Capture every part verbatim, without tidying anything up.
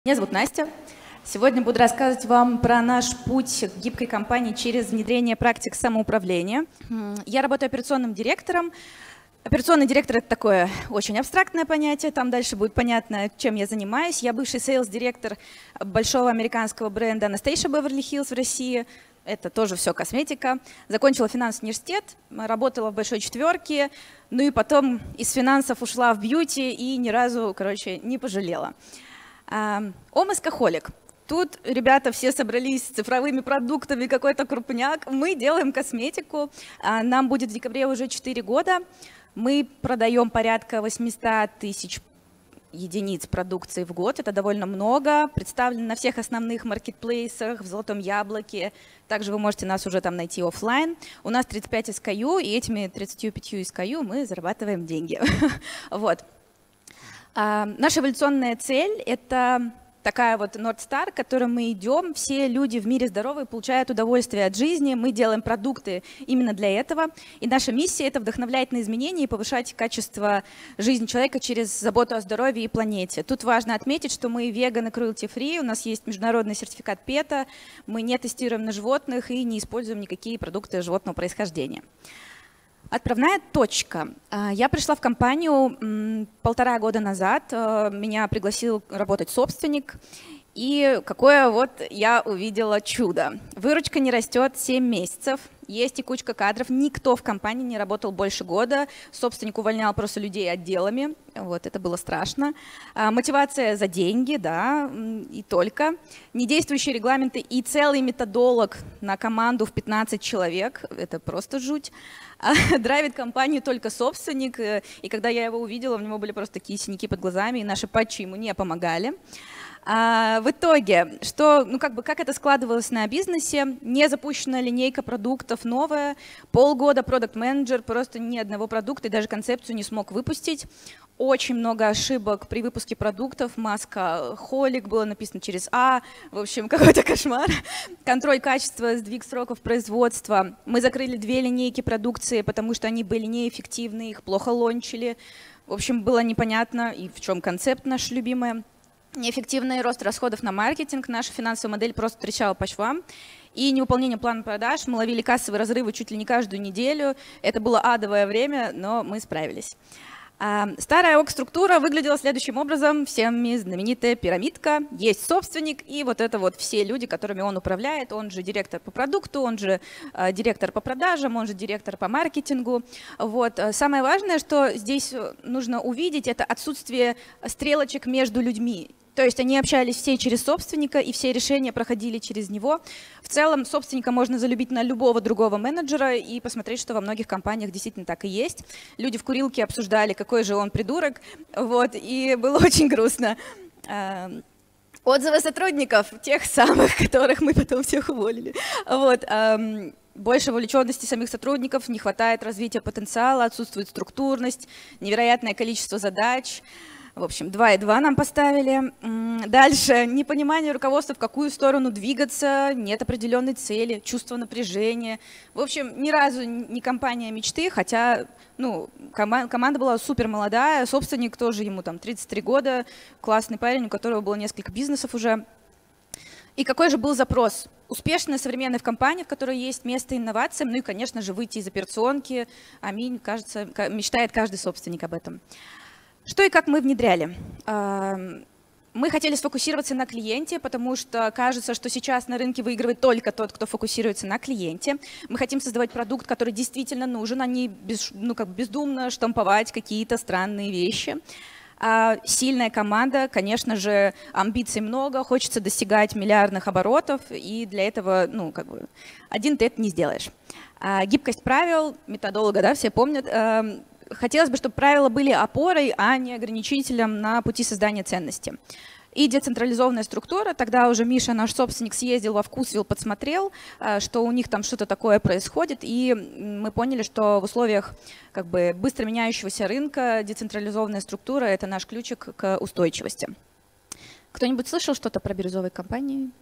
Меня зовут Настя. Сегодня буду рассказывать вам про наш путь к гибкой компании через внедрение практик самоуправления. Я работаю операционным директором. Операционный директор — это такое очень абстрактное понятие, там дальше будет понятно, чем я занимаюсь. Я бывший сейлс-директор большого американского бренда Anastasia Beverly Hills в России. Это тоже все косметика. Закончила финансовый университет, работала в большой четверке, ну и потом из финансов ушла в бьюти и ни разу, короче, не пожалела. Омаскохолик. Тут ребята все собрались с цифровыми продуктами, какой-то крупняк. Мы делаем косметику. Нам будет в декабре уже четыре года. Мы продаем порядка восемьсот тысяч единиц продукции в год. Это довольно много. Представлены на всех основных маркетплейсах, в Золотом Яблоке. Также вы можете нас уже там найти офлайн. У нас тридцать пять эс кей ю, и этими тридцатью пятью эс кей ю мы зарабатываем деньги. Вот. Наша эволюционная цель — это такая вот North Star, к которой мы идем. Все люди в мире здоровы, получают удовольствие от жизни. Мы делаем продукты именно для этого. И наша миссия — это вдохновлять на изменения и повышать качество жизни человека через заботу о здоровье и планете. Тут важно отметить, что мы vegan и cruelty-free, у нас есть международный сертификат пета, мы не тестируем на животных и не используем никакие продукты животного происхождения. Отправная точка. Я пришла в компанию полтора года назад, меня пригласил работать собственник, и какое вот я увидела чудо. Выручка не растет семь месяцев, есть текучка кадров, никто в компании не работал больше года, собственник увольнял просто людей отделами, вот это было страшно. Мотивация за деньги, да, и только. Недействующие регламенты и целый методолог на команду в пятнадцать человек, это просто жуть. Драйвит компанию только собственник, и когда я его увидела, у него были просто такие синяки под глазами, и наши патчи ему не помогали. А в итоге, что, ну как бы, как это складывалось на бизнесе? Не запущена линейка продуктов новая, полгода продакт-менеджер просто ни одного продукта и даже концепцию не смог выпустить. Очень много ошибок при выпуске продуктов, маска холик, было написано через А, в общем, какой-то кошмар. Контроль качества, сдвиг сроков производства. Мы закрыли две линейки продукции, потому что они были неэффективны, их плохо лончили. В общем, было непонятно, и в чем концепт наш любимый. Неэффективный рост расходов на маркетинг, наша финансовая модель просто трещала по швам. И невыполнение плана продаж, мы ловили кассовые разрывы чуть ли не каждую неделю. Это было адовое время, но мы справились. Старая орг-структура выглядела следующим образом. Всеми знаменитая пирамидка. Есть собственник, и вот это вот все люди, которыми он управляет. Он же директор по продукту, он же э, директор по продажам, он же директор по маркетингу. Вот. Самое важное, что здесь нужно увидеть, это отсутствие стрелочек между людьми. То есть они общались все через собственника, и все решения проходили через него. В целом собственника можно залюбить на любого другого менеджера и посмотреть, что во многих компаниях действительно так и есть. Люди в курилке обсуждали, какой же он придурок, вот, и было очень грустно. Отзывы сотрудников, тех самых, которых мы потом всех уволили. Вот. Больше вовлеченности самих сотрудников, не хватает развития потенциала, отсутствует структурность, невероятное количество задач. В общем, два и два нам поставили. Дальше непонимание руководства, в какую сторону двигаться, нет определенной цели, чувство напряжения. В общем, ни разу не компания мечты, хотя ну, кома команда была супер молодая, собственник тоже, ему там тридцать три года, классный парень, у которого было несколько бизнесов уже. И какой же был запрос? Успешная современная компания, в которой есть место инновациям, ну и, конечно же, выйти из операционки. Аминь, кажется, мечтает каждый собственник об этом. Что и как мы внедряли? Мы хотели сфокусироваться на клиенте, потому что кажется, что сейчас на рынке выигрывает только тот, кто фокусируется на клиенте. Мы хотим создавать продукт, который действительно нужен, а не без, ну, как бы бездумно штамповать какие-то странные вещи. Сильная команда, конечно же, амбиций много, хочется достигать миллиардных оборотов, и для этого ну, как бы, один ты это не сделаешь. Гибкость правил, методолога, да, все помнят. Хотелось бы, чтобы правила были опорой, а не ограничителем на пути создания ценности. И децентрализованная структура, тогда уже Миша, наш собственник, съездил во Вкусвилл, подсмотрел, что у них там что-то такое происходит, и мы поняли, что в условиях как бы быстро меняющегося рынка децентрализованная структура – это наш ключик к устойчивости. Кто-нибудь слышал что-то про бирюзовые компании?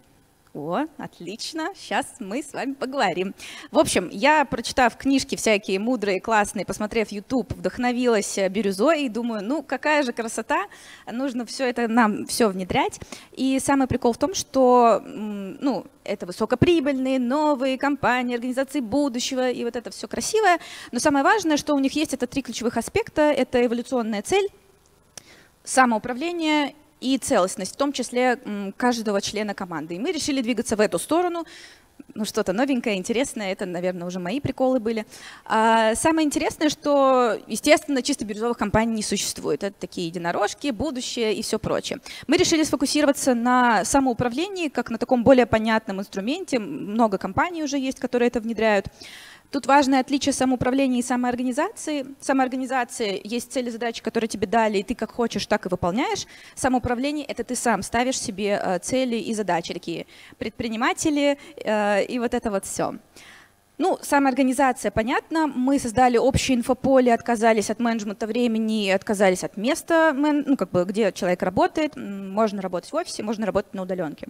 О, отлично, сейчас мы с вами поговорим. В общем, я, прочитав книжки всякие мудрые, классные, посмотрев YouTube, вдохновилась бирюзой и думаю, ну какая же красота, нужно все это нам все внедрять. И самый прикол в том, что ну, это высокоприбыльные, новые компании, организации будущего, и вот это все красивое. Но самое важное, что у них есть, это три ключевых аспекта. Это эволюционная цель, самоуправление и целостность, в том числе каждого члена команды. И мы решили двигаться в эту сторону. Ну, что-то новенькое, интересное, это, наверное, уже мои приколы были. А самое интересное, что, естественно, чисто бирюзовых компаний не существует. Это такие единорожки, будущее и все прочее. Мы решили сфокусироваться на самоуправлении, как на таком более понятном инструменте. Много компаний уже есть, которые это внедряют. Тут важное отличие самоуправления и самоорганизации. Самоорганизация есть цели, задачи, которые тебе дали, и ты как хочешь, так и выполняешь. Самоуправление — это ты сам ставишь себе цели и задачи, такие предприниматели и вот это вот все. Ну, самоорганизация, понятно. Мы создали общее инфополе, отказались от менеджмента времени, отказались от места, ну, как бы, где человек работает. Можно работать в офисе, можно работать на удаленке.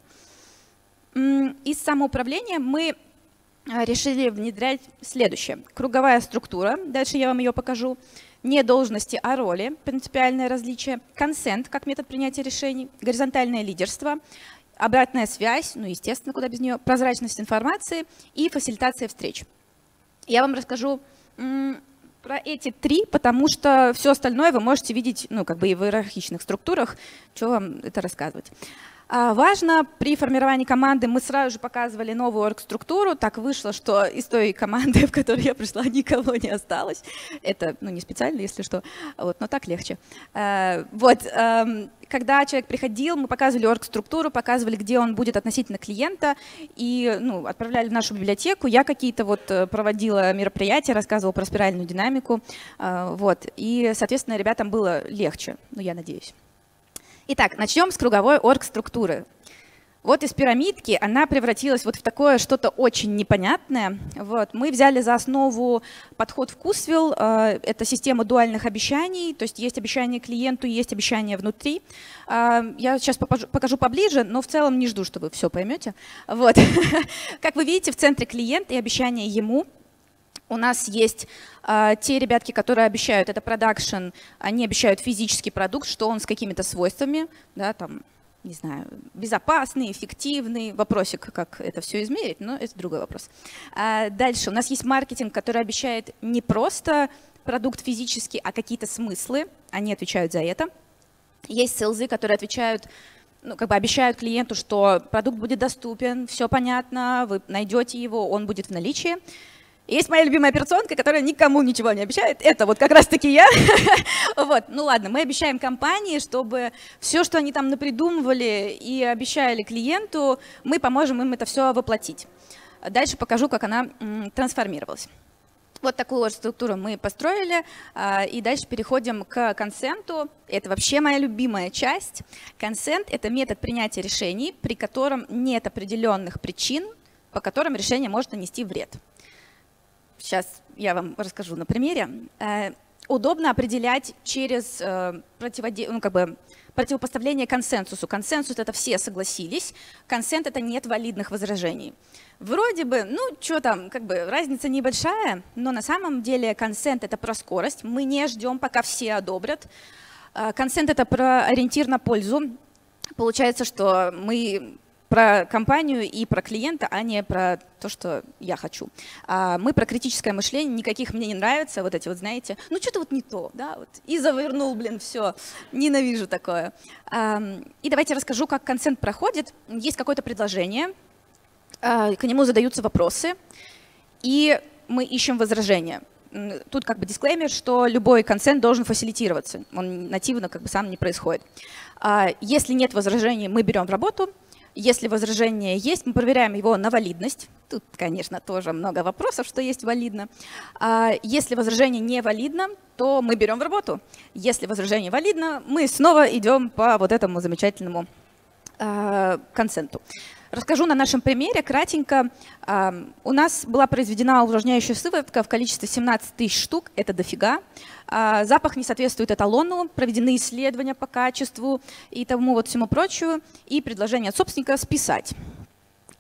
Из самоуправления мы решили внедрять следующее. Круговая структура, дальше я вам ее покажу. Не должности, а роли, принципиальное различие. Консент, как метод принятия решений. Горизонтальное лидерство. Обратная связь, ну, естественно, куда без нее. Прозрачность информации и фасилитация встреч. Я вам расскажу про эти три, потому что все остальное вы можете видеть, ну, как бы и в иерархичных структурах. Что вам это рассказывать? Важно, при формировании команды мы сразу же показывали новую оргструктуру. Так вышло, что из той команды, в которой я пришла, никого не осталось. Это ну, не специально, если что, вот, но так легче. Вот, когда человек приходил, мы показывали оргструктуру, показывали, где он будет относительно клиента, и ну, отправляли в нашу библиотеку. Я какие-то вот проводила мероприятия, рассказывала про спиральную динамику. Вот, и, соответственно, ребятам было легче, ну, я надеюсь. Итак, начнем с круговой оргструктуры. Вот из пирамидки она превратилась вот в такое что-то очень непонятное. Вот. Мы взяли за основу подход Вкусвилл. Это система дуальных обещаний, то есть есть обещание клиенту, есть обещание внутри. Я сейчас покажу поближе, но в целом не жду, что вы все поймете. Вот. Как вы видите, в центре клиент и обещание ему. У нас есть а, те ребятки, которые обещают, это продакшн, они обещают физический продукт, что он с какими-то свойствами, да, там, не знаю, безопасный, эффективный. Вопросик, как это все измерить, но это другой вопрос. А дальше у нас есть маркетинг, который обещает не просто продукт физический, а какие-то смыслы, они отвечают за это. Есть селзы, которые отвечают, ну, как бы обещают клиенту, что продукт будет доступен, все понятно, вы найдете его, он будет в наличии. Есть моя любимая операционка, которая никому ничего не обещает. Это вот как раз-таки я. Вот. Ну ладно, мы обещаем компании, чтобы все, что они там напридумывали и обещали клиенту, мы поможем им это все воплотить. Дальше покажу, как она трансформировалась. Вот такую вот структуру мы построили, и дальше переходим к консенту. Это вообще моя любимая часть. Консент — это метод принятия решений, при котором нет определенных причин, по которым решение может нанести вред. Сейчас я вам расскажу на примере. Удобно определять через противоде... ну, как бы противопоставление консенсусу. Консенсус — это все согласились, консент — это нет валидных возражений. Вроде бы, ну, что там, как бы разница небольшая, но на самом деле консент — это про скорость. Мы не ждем, пока все одобрят. Консент — это про ориентир на пользу. Получается, что мы про компанию и про клиента, а не про то, что я хочу. А мы про критическое мышление, никаких мне не нравится, вот эти вот, знаете, ну что-то вот не то, да, вот, и завернул, блин, все, ненавижу такое. А, и давайте расскажу, как консент проходит. Есть какое-то предложение, а, к нему задаются вопросы, и мы ищем возражения. Тут как бы дисклеймер, что любой консент должен фасилитироваться, он нативно как бы сам не происходит. А, если нет возражений, мы берем в работу. Если возражение есть, мы проверяем его на валидность. Тут, конечно, тоже много вопросов, что есть валидно. Если возражение не валидно, то мы берем в работу. Если возражение валидно, мы снова идем по вот этому замечательному консенту. Расскажу на нашем примере кратенько. У нас была произведена увлажняющая сыворотка в количестве семнадцать тысяч штук, это дофига. Запах не соответствует эталону, проведены исследования по качеству и тому вот всему прочему, и предложение от собственника списать.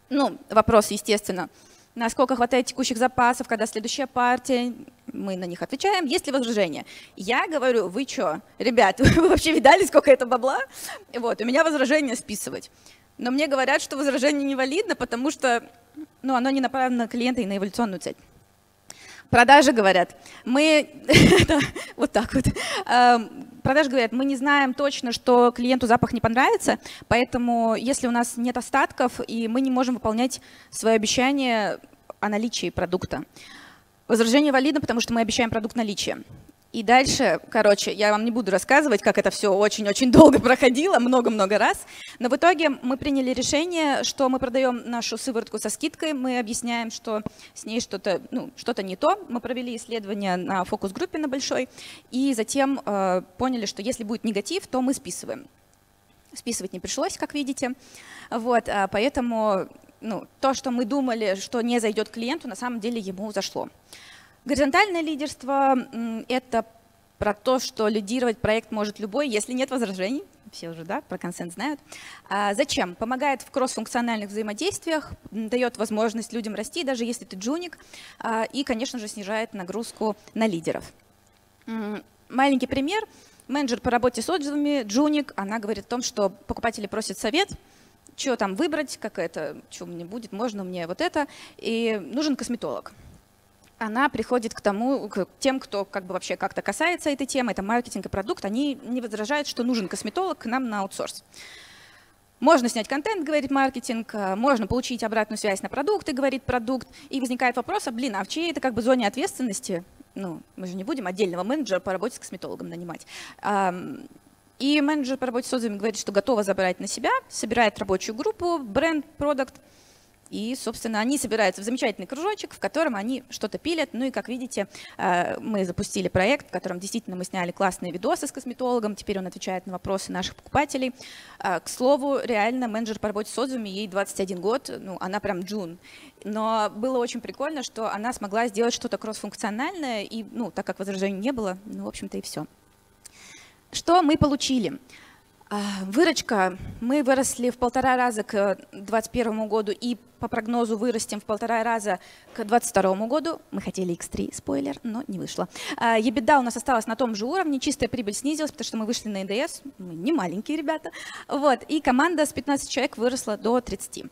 Ну, вопрос, естественно, насколько хватает текущих запасов, когда следующая партия, мы на них отвечаем, есть ли возражения. Я говорю, вы что, ребят, вы вообще видали, сколько это бабла? Вот, у меня возражение списывать. Но мне говорят, что возражение невалидно, потому что ну, оно не направлено на клиента и на эволюционную цель. Продажи говорят, мы, вот так вот, продажи говорят, мы не знаем точно, что клиенту запах не понравится, поэтому если у нас нет остатков, и мы не можем выполнять свое обещание о наличии продукта. Возражение валидно, потому что мы обещаем продукт наличия. И дальше, короче, я вам не буду рассказывать, как это все очень-очень долго проходило, много-много раз. Но в итоге мы приняли решение, что мы продаем нашу сыворотку со скидкой, мы объясняем, что с ней что-то ну, что-то не то. Мы провели исследование на фокус-группе на большой, и затем э, поняли, что если будет негатив, то мы списываем. Списывать не пришлось, как видите. Вот, а поэтому ну, то, что мы думали, что не зайдет клиенту, на самом деле ему зашло. Горизонтальное лидерство – это про то, что лидировать проект может любой, если нет возражений. Все уже да, про консент знают. А зачем? Помогает в кроссфункциональных взаимодействиях, дает возможность людям расти, даже если ты джуник, и, конечно же, снижает нагрузку на лидеров. Маленький пример. Менеджер по работе с отзывами, джуник, она говорит о том, что покупатели просят совет, что там выбрать, как это, что мне будет, можно мне вот это, и нужен косметолог. Она приходит к тому, к тем, кто как бы вообще как-то касается этой темы, это маркетинг и продукт, они не возражают, что нужен косметолог к нам на аутсорс. Можно снять контент, говорит маркетинг, можно получить обратную связь на продукты, говорит продукт, и возникает вопрос, а блин, а в чьей это как бы зоне ответственности? Ну, мы же не будем отдельного менеджера по работе с косметологом нанимать. И менеджер по работе с отзывами говорит, что готова забрать на себя, собирает рабочую группу, бренд, продукт. И, собственно, они собираются в замечательный кружочек, в котором они что-то пилят. Ну и, как видите, мы запустили проект, в котором действительно мы сняли классные видосы с косметологом. Теперь он отвечает на вопросы наших покупателей. К слову, реально менеджер по работе с отзывами, ей двадцать один год, ну, она прям джун. Но было очень прикольно, что она смогла сделать что-то кроссфункциональное. И, ну, так как возражений не было, ну, в общем-то, и все. Что мы получили? Выручка. Мы выросли в полтора раза к двадцать первому году и по прогнозу вырастем в полтора раза к двадцать второму году. Мы хотели икс три, спойлер, но не вышло. EBITDA у нас осталась на том же уровне, чистая прибыль снизилась, потому что мы вышли на эн дэ эс, мы не маленькие ребята. Вот. И команда с пятнадцати человек выросла до тридцати.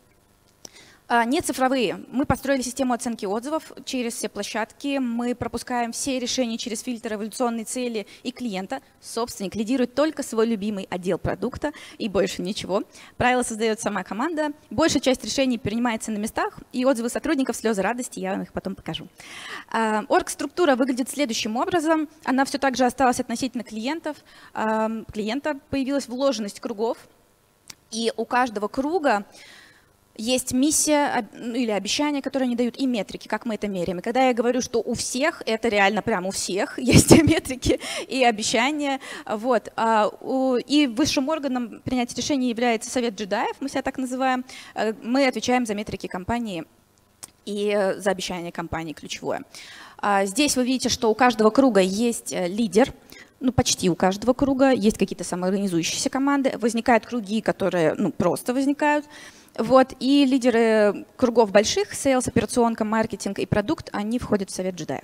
Не цифровые. Мы построили систему оценки отзывов через все площадки. Мы пропускаем все решения через фильтр эволюционной цели и клиента. Собственник лидирует только свой любимый отдел продукта и больше ничего. Правила создает сама команда. Большая часть решений принимается на местах. И отзывы сотрудников, слезы радости, я вам их потом покажу. Орг-структура выглядит следующим образом. Она все так же осталась относительно клиентов. Клиента появилась вложенность кругов. И у каждого круга есть миссия или обещания, которые они дают, и метрики, как мы это меряем. И когда я говорю, что у всех, это реально прям у всех есть метрики и обещания. Вот. И высшим органом принятия решений является совет джедаев, мы себя так называем. Мы отвечаем за метрики компании и за обещания компании, ключевое. Здесь вы видите, что у каждого круга есть лидер. Ну, почти у каждого круга есть какие-то самоорганизующиеся команды. Возникают круги, которые ну, просто возникают. Вот, и лидеры кругов больших, сейлс, операционка, маркетинг и продукт, они входят в совет джедаев.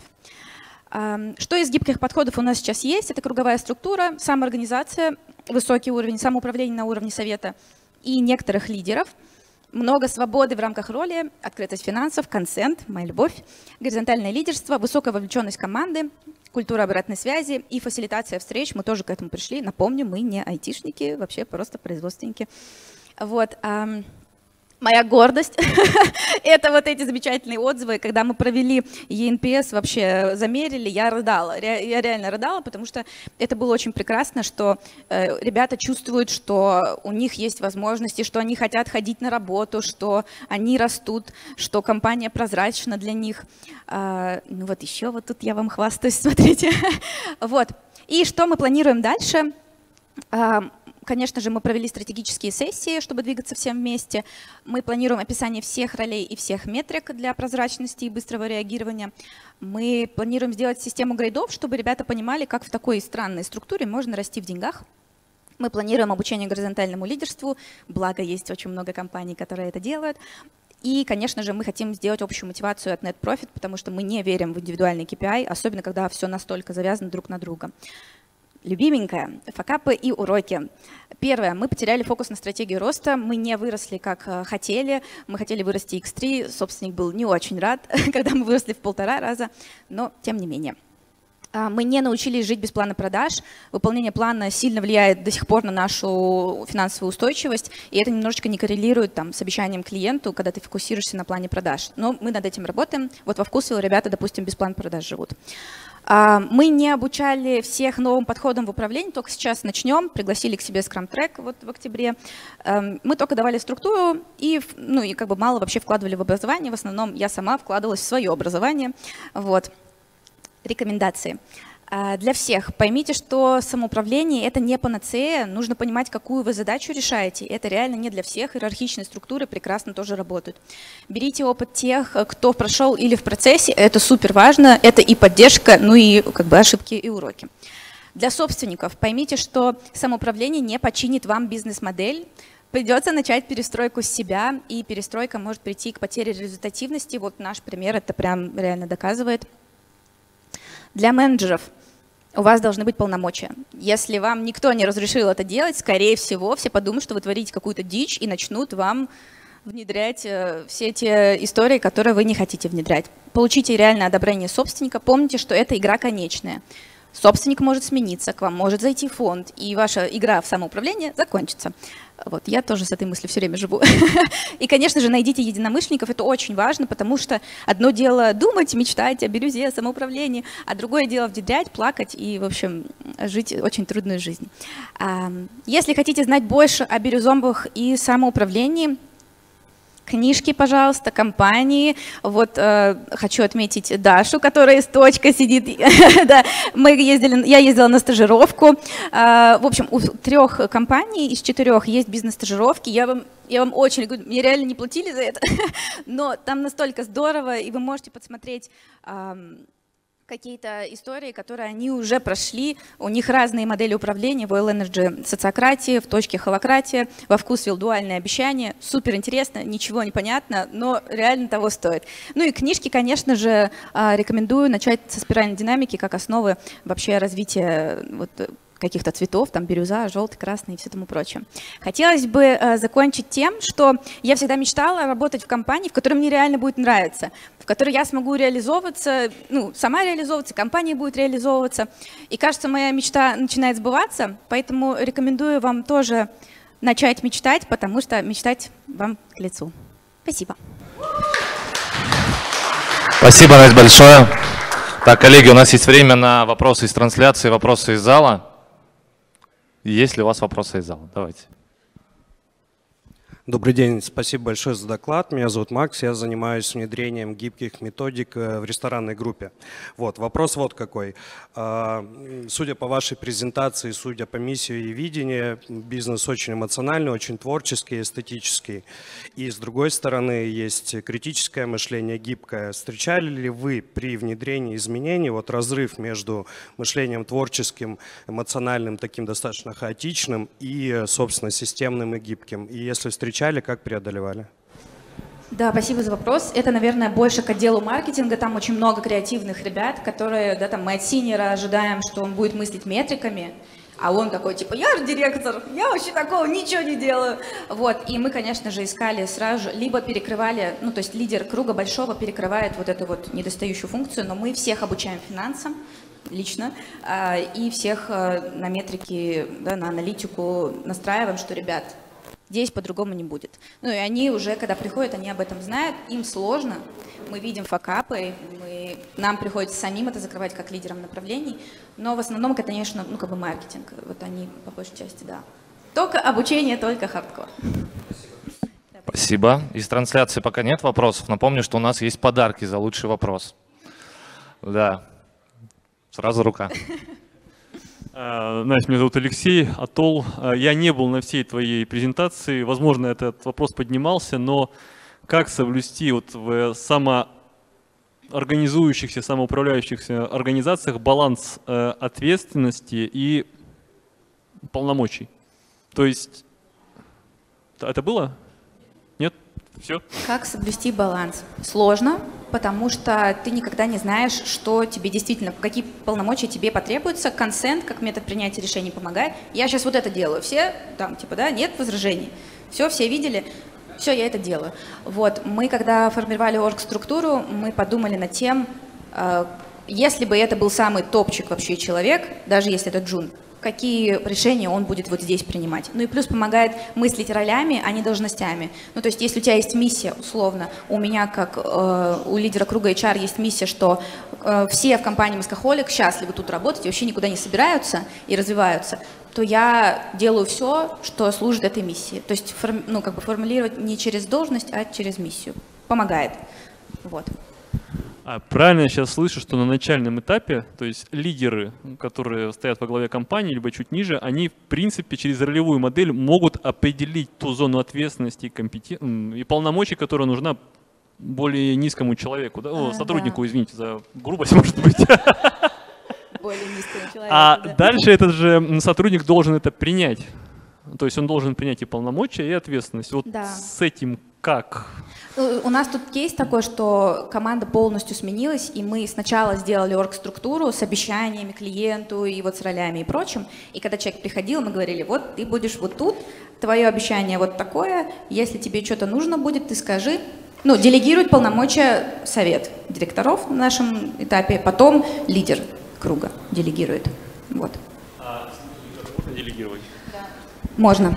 Что из гибких подходов у нас сейчас есть? Это круговая структура, самоорганизация, высокий уровень, самоуправление на уровне совета и некоторых лидеров. Много свободы в рамках роли, открытость финансов, консент, моя любовь, горизонтальное лидерство, высокая вовлеченность команды, культура обратной связи и фасилитация встреч. Мы тоже к этому пришли. Напомню, мы не айтишники, вообще просто производственники. Вот. Моя гордость – это вот эти замечательные отзывы. Когда мы провели и эн пи эс, вообще замерили, я рыдала. Я реально рыдала, потому что это было очень прекрасно, что э, ребята чувствуют, что у них есть возможности, что они хотят ходить на работу, что они растут, что компания прозрачна для них. Э, ну вот еще вот тут я вам хвастаюсь, смотрите. Вот. И что мы планируем дальше? Э, Конечно же, мы провели стратегические сессии, чтобы двигаться всем вместе. Мы планируем описание всех ролей и всех метрик для прозрачности и быстрого реагирования. Мы планируем сделать систему грейдов, чтобы ребята понимали, как в такой странной структуре можно расти в деньгах. Мы планируем обучение горизонтальному лидерству, благо есть очень много компаний, которые это делают. И, конечно же, мы хотим сделать общую мотивацию от Net Profit, потому что мы не верим в индивидуальный кей пи ай, особенно когда все настолько завязано друг на друга. Любименькое, факапы и уроки. Первое, мы потеряли фокус на стратегию роста, мы не выросли, как хотели, мы хотели вырасти икс три, собственник был не очень рад, когда мы выросли в полтора раза, но тем не менее. Мы не научились жить без плана продаж. Выполнение плана сильно влияет до сих пор на нашу финансовую устойчивость, и это немножечко не коррелирует там, с обещанием клиенту, когда ты фокусируешься на плане продаж. Но мы над этим работаем. Вот во Вкусвилл ребята, допустим, без плана продаж живут. Мы не обучали всех новым подходам в управлении, только сейчас начнем, пригласили к себе Scrum Track вот в октябре. Мы только давали структуру и, ну, и как бы мало вообще вкладывали в образование. В основном я сама вкладывалась в свое образование. Вот. Рекомендации. Для всех. Поймите, что самоуправление – это не панацея. Нужно понимать, какую вы задачу решаете. Это реально не для всех. Иерархичные структуры прекрасно тоже работают. Берите опыт тех, кто прошел или в процессе. Это супер важно. Это и поддержка, ну и как бы ошибки и уроки. Для собственников. Поймите, что самоуправление не починит вам бизнес-модель. Придется начать перестройку с себя, и перестройка может прийти к потере результативности. Вот наш пример это прям реально доказывает. Для менеджеров у вас должны быть полномочия. Если вам никто не разрешил это делать, скорее всего, все подумают, что вы творите какую-то дичь и начнут вам внедрять все те истории, которые вы не хотите внедрять. Получите реальное одобрение собственника. Помните, что это игра конечная. Собственник может смениться, к вам может зайти фонд, и ваша игра в самоуправление закончится. Вот, я тоже с этой мыслью все время живу. И, конечно же, найдите единомышленников, это очень важно, потому что одно дело думать, мечтать о бирюзе, о самоуправлении, а другое дело внедрять, плакать и, в общем, жить очень трудную жизнь. Если хотите знать больше о бирюзомбах и самоуправлении, книжки, пожалуйста, компании. Вот э, хочу отметить Дашу, которая с точкой сидит. Да, мы ездили, я ездила на стажировку. Э, в общем, у трех компаний из четырех есть бизнес-стажировки. Я вам, я вам очень рекомендую. Мне реально не платили за это, но там настолько здорово, и вы можете подсмотреть э, какие-то истории, которые они уже прошли. У них разные модели управления. В Oil Energy социократия, в точке холократия, во Вкусвилл дуальное обещание. Супер интересно, ничего не понятно, но реально того стоит. Ну и книжки, конечно же, рекомендую начать со спиральной динамики как основы вообще развития вот, каких-то цветов, там бирюза, желтый, красный и все тому прочее. Хотелось бы э, закончить тем, что я всегда мечтала работать в компании, в которой мне реально будет нравиться, в которой я смогу реализовываться, ну, сама реализовываться, компания будет реализовываться. И кажется, моя мечта начинает сбываться, поэтому рекомендую вам тоже начать мечтать, потому что мечтать вам к лицу. Спасибо. Спасибо, Настя, большое. Так, коллеги, у нас есть время на вопросы из трансляции, вопросы из зала. Есть ли у вас вопросы из зала? Давайте. Добрый день, спасибо большое за доклад. Меня зовут Макс, я занимаюсь внедрением гибких методик в ресторанной группе. Вот, вопрос вот какой. Судя по вашей презентации, судя по миссии и видению, бизнес очень эмоциональный, очень творческий, эстетический. И с другой стороны, есть критическое мышление, гибкое. Встречали ли вы при внедрении изменений вот разрыв между мышлением творческим, эмоциональным, таким достаточно хаотичным и, собственно, системным и гибким? И если встречали, как преодолевали? Да, спасибо за вопрос. Это, наверное, больше к отделу маркетинга. Там очень много креативных ребят, которые, да, там мы от синьора ожидаем, что он будет мыслить метриками, а он такой, типа, я же директор, я вообще такого ничего не делаю. Вот, и мы, конечно же, искали сразу же, либо перекрывали, ну, то есть лидер круга большого перекрывает вот эту вот недостающую функцию, но мы всех обучаем финансам, лично, и всех на метрики, да, на аналитику настраиваем, что, ребят, здесь по-другому не будет. Ну и они уже, когда приходят, они об этом знают, им сложно, мы видим факапы, мы, нам приходится самим это закрывать как лидерам направлений, но в основном это, конечно, ну как бы маркетинг, вот они по большей части, да. Только обучение, только хардкор. Спасибо. Из трансляции пока нет вопросов. Напомню, что у нас есть подарки за лучший вопрос. Да, сразу рука. Настя, меня зовут Алексей, Атол. Я не был на всей твоей презентации. Возможно, этот вопрос поднимался, но как соблюсти вот в самоорганизующихся, самоуправляющихся организациях баланс ответственности и полномочий? То есть это было? Нет? Все? Как соблюсти баланс? Сложно, потому что ты никогда не знаешь, что тебе действительно, какие полномочия тебе потребуются. Консент, как метод принятия решений, помогает. Я сейчас вот это делаю. Все там, типа, да, нет возражений. Все, все видели. Все, я это делаю. Вот, мы, когда формировали оргструктуру, мы подумали над тем, э, если бы это был самый топчик вообще человек, даже если это джун, какие решения он будет вот здесь принимать. Ну и плюс помогает мыслить ролями, а не должностями. Ну то есть если у тебя есть миссия, условно, у меня как э, у лидера круга эйч ар есть миссия, что э, все в компании Maskaholik счастливы тут работать и вообще никуда не собираются и развиваются, то я делаю все, что служит этой миссии. То есть форм, ну, как бы формулировать не через должность, а через миссию. Помогает. Вот. А правильно я сейчас слышу, что на начальном этапе, то есть лидеры, которые стоят во главе компании, либо чуть ниже, они в принципе через ролевую модель могут определить ту зону ответственности и, компетен... и полномочий, которая нужна более низкому человеку, да? О, а, сотруднику, да. извините за грубость, может быть. Более низкому человеку, А да. дальше этот же сотрудник должен это принять. То есть он должен принять и полномочия, и ответственность. Вот Да. с этим как? У нас тут кейс такой, что команда полностью сменилась, и мы сначала сделали оргструктуру с обещаниями клиенту и вот с ролями и прочим. И когда человек приходил, мы говорили, вот ты будешь вот тут, твое обещание вот такое, если тебе что-то нужно будет, ты скажи. Ну, делегирует полномочия совет директоров на нашем этапе, потом лидер круга делегирует. Вот. А можно делегировать? Можно.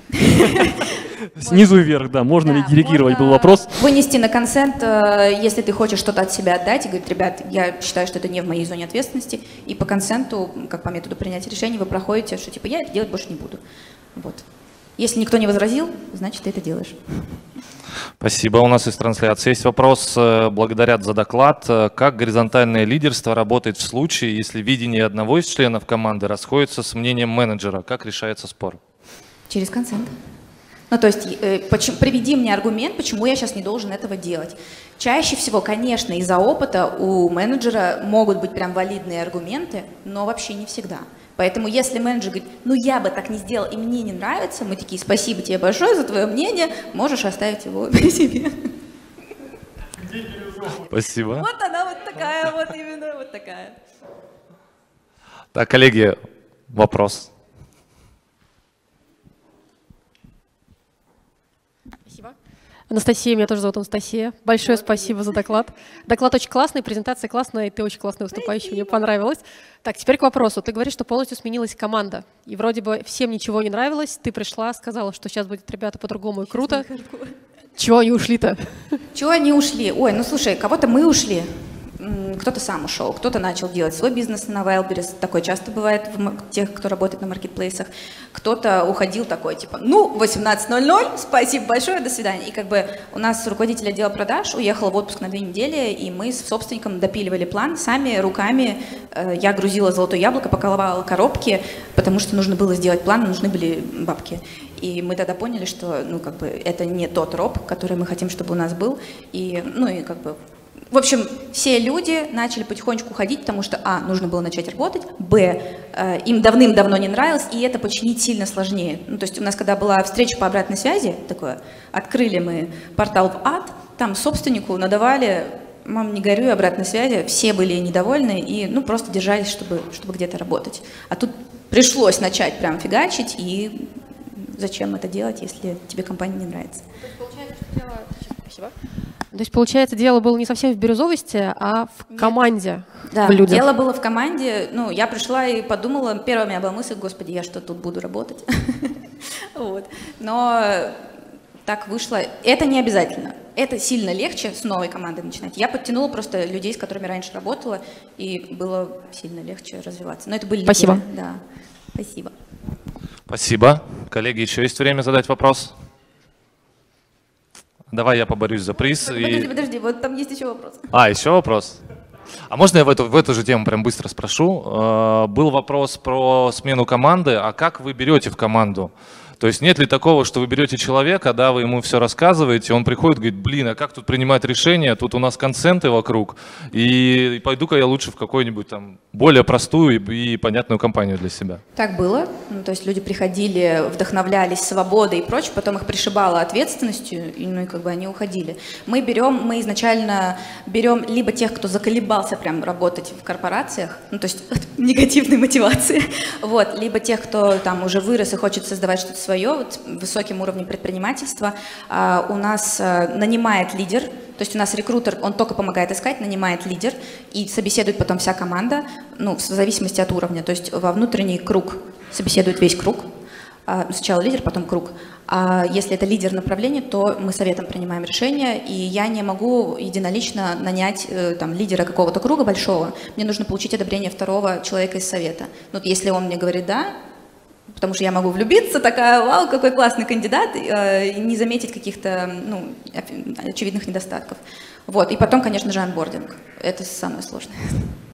Снизу вверх, да. Можно Да, ли делегировать, можно был вопрос. Вынести на консент, э, если ты хочешь что-то от себя отдать, и говорить, ребят, я считаю, что это не в моей зоне ответственности, и по консенту, как по методу принятия решений, вы проходите, что типа я это делать больше не буду. Вот. Если никто не возразил, значит, ты это делаешь. Спасибо. У нас из трансляции есть вопрос. Благодарят за доклад. Как горизонтальное лидерство работает в случае, если видение одного из членов команды расходится с мнением менеджера? Как решается спор? Через консент. Ну, то есть, э, почему, приведи мне аргумент, почему я сейчас не должен этого делать. Чаще всего, конечно, из-за опыта у менеджера могут быть прям валидные аргументы, но вообще не всегда. Поэтому если менеджер говорит, ну я бы так не сделал, и мне не нравится, мы такие, спасибо тебе большое за твое мнение, можешь оставить его при себе. Спасибо. Вот она вот такая, вот именно вот такая. Так, коллеги, вопрос. Спасибо. Анастасия, меня тоже зовут Анастасия. Большое спасибо за доклад. Доклад очень классный, презентация классная, и ты очень классный выступающий, мне понравилось. Так, теперь к вопросу. Ты говоришь, что полностью сменилась команда, и вроде бы всем ничего не нравилось. Ты пришла, сказала, что сейчас будет ребята по-другому и круто. Чего они ушли-то? Чего они ушли? Ой, ну слушай, кого-то мы ушли. Кто-то сам ушел, кто-то начал делать свой бизнес на Wildberries, такое часто бывает в тех, кто работает на маркетплейсах, кто-то уходил такой, типа, ну, восемнадцать ноль ноль, спасибо большое, до свидания. И как бы у нас руководитель отдела продаж уехал в отпуск на две недели, и мы с собственником допиливали план сами, руками. Я грузила золотое яблоко, паковала коробки, потому что нужно было сделать план, нужны были бабки. И мы тогда поняли, что, ну, как бы, это не тот роб, который мы хотим, чтобы у нас был, и, ну, и как бы... В общем, все люди начали потихонечку уходить, потому что, а, нужно было начать работать, б, э, им давным-давно не нравилось, и это починить сильно сложнее. Ну, то есть у нас, когда была встреча по обратной связи, такое, открыли мы портал в ад, там собственнику надавали, мам, не горюй, обратной связи, все были недовольны и, ну, просто держались, чтобы, чтобы где-то работать. А тут пришлось начать прям фигачить, и зачем это делать, если тебе компания не нравится? Спасибо. То есть, получается, дело было не совсем в бирюзовости, а в команде, да, в людях. Дело было в команде. Ну, я пришла и подумала, первая у меня была мысль, господи, я что, тут буду работать? Вот. Но так вышло. Это не обязательно. Это сильно легче с новой командой начинать. Я подтянула просто людей, с которыми раньше работала, и было сильно легче развиваться. Но это были Спасибо. лидеры. Да. Спасибо. Спасибо. Коллеги, еще есть время задать вопрос? Давай я поборюсь за приз. Подожди, и... подожди, вот там есть еще вопрос. А, еще вопрос? А можно я в эту, в эту же тему прям быстро спрошу? Э, был вопрос про смену команды, а как вы берете в команду? То есть нет ли такого, что вы берете человека, да, вы ему все рассказываете, он приходит, говорит, блин, а как тут принимать решения, тут у нас консенты вокруг, и, и пойду-ка я лучше в какую-нибудь там более простую и, и понятную компанию для себя. Так было. Ну, то есть люди приходили, вдохновлялись свободой и прочее, потом их пришибало ответственностью, и, ну и как бы они уходили. Мы берем, мы изначально берем либо тех, кто заколебался прям работать в корпорациях, ну то есть негативной мотивации, вот, либо тех, кто там уже вырос и хочет создавать что-то свое, вот, высоким уровнем предпринимательства. А, у нас а, нанимает лидер, то есть у нас рекрутер, он только помогает искать, нанимает лидер, и собеседует потом вся команда, ну, в зависимости от уровня, то есть во внутренний круг собеседует весь круг. Сначала лидер, потом круг. А если это лидер направления, то мы советом принимаем решение, и я не могу единолично нанять там, лидера какого-то круга большого. Мне нужно получить одобрение второго человека из совета. Ну, если он мне говорит «да», потому что я могу влюбиться, такая «вау, какой классный кандидат», и не заметить каких-то ну, очевидных недостатков. Вот. И потом, конечно же, онбординг. Это самое сложное.